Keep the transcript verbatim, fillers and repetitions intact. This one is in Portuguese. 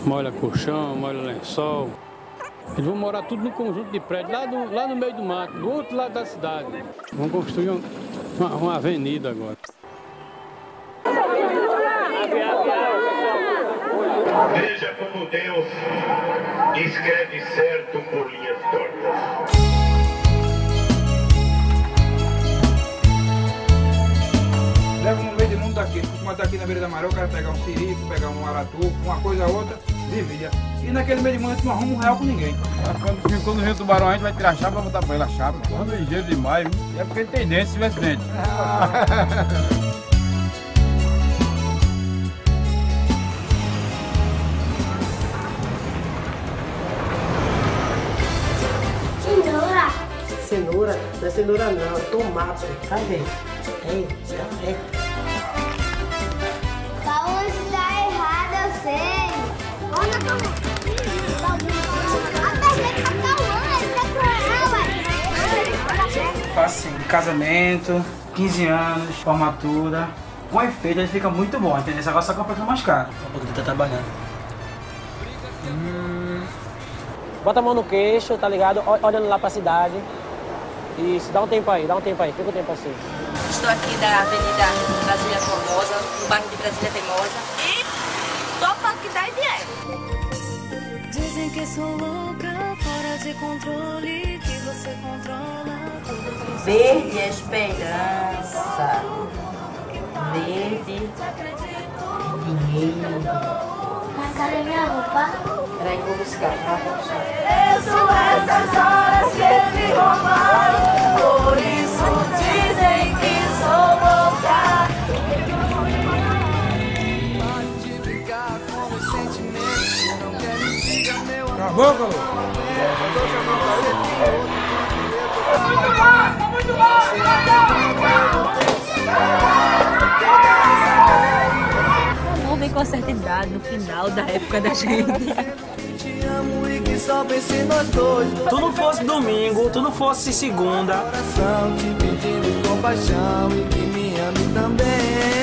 molha colchão, molha lençol. Eles vão morar tudo no conjunto de prédios, lá, do, lá no meio do mato, do outro lado da cidade. Vão construir um, uma, uma avenida agora. Veja como Deus escreve certo por linhas tortas. Leva no meio do mundo daqui, costuma estar aqui na beira da maré, o cara pegar um sirico, pegar um aratu, uma coisa ou outra, vivia. E naquele meio de mundo a gente não arruma um real com ninguém. Quando, quando vem o tubarão a gente vai tirar a chapa e botar pra ele a chapa. Quando é ligeiro demais, é porque ele tem dente, se tivesse dente. Cenoura. Cenoura? Não é cenoura não, é tomate. Cadê? Eita, é. Paulo está errado, eu sei. Olha como. A gente tá calando, ele tá com ela. Faço assim, casamento, quinze anos, formatura. Com efeito ele fica muito bom, entendeu? Esse negócio só que é um pouquinho mais caro. Um pouquinho tá trabalhando. Hum. Bota a mão no queixo, tá ligado? Olhando lá pra cidade. Isso, dá um tempo aí, dá um tempo aí, fica um tempo assim. Estou aqui da Avenida Brasília Formosa, no bairro de Brasília Teimosa. E topa que dá e vier. Dizem que sou louca, fora de controle, que você controla tudo. Verde esperança. Verde dinheiro. Mas cadê minha roupa? Peraí, vou buscar. Mereço essas horas que me roubaram. Por isso dizem que sou louca. Acabou, Calô? Muito bom, muito O amor vem com a certa idade, no final da época da gente. Só pense nós dois. Tu não fosse domingo, tu não fosse segunda. Coração te pedindo compaixão e que me ame também.